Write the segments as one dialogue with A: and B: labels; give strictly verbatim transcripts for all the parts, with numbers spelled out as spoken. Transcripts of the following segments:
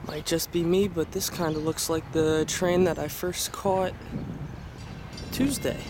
A: Might just be me, but this kind of looks like the train that I first caught Tuesday.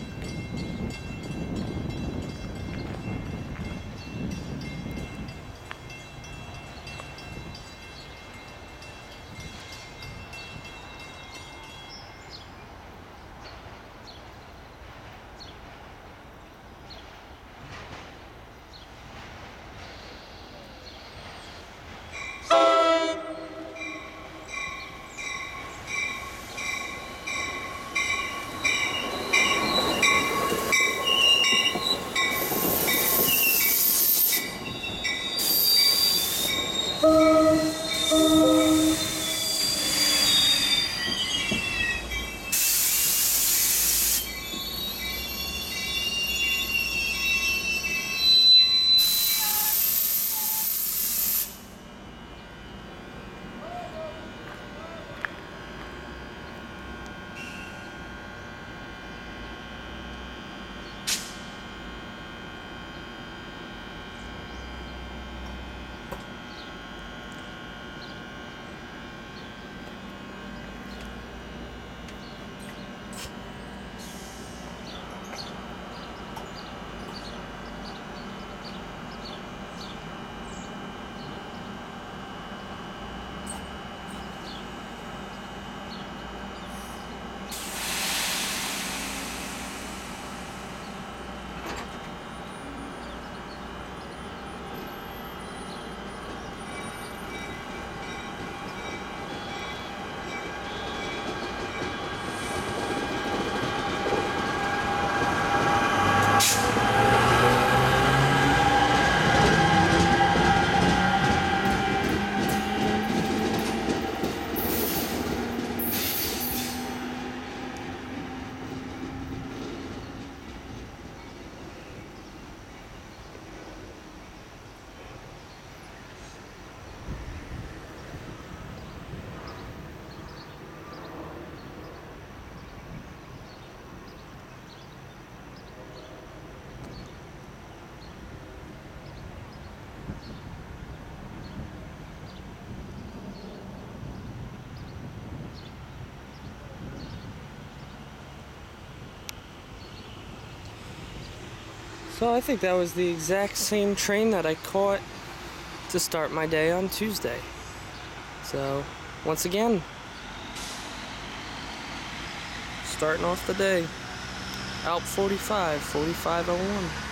A: So I think that was the exact same train that I caught to start my day on Tuesday. So, once again, starting off the day. A L P forty-five, forty-five oh one.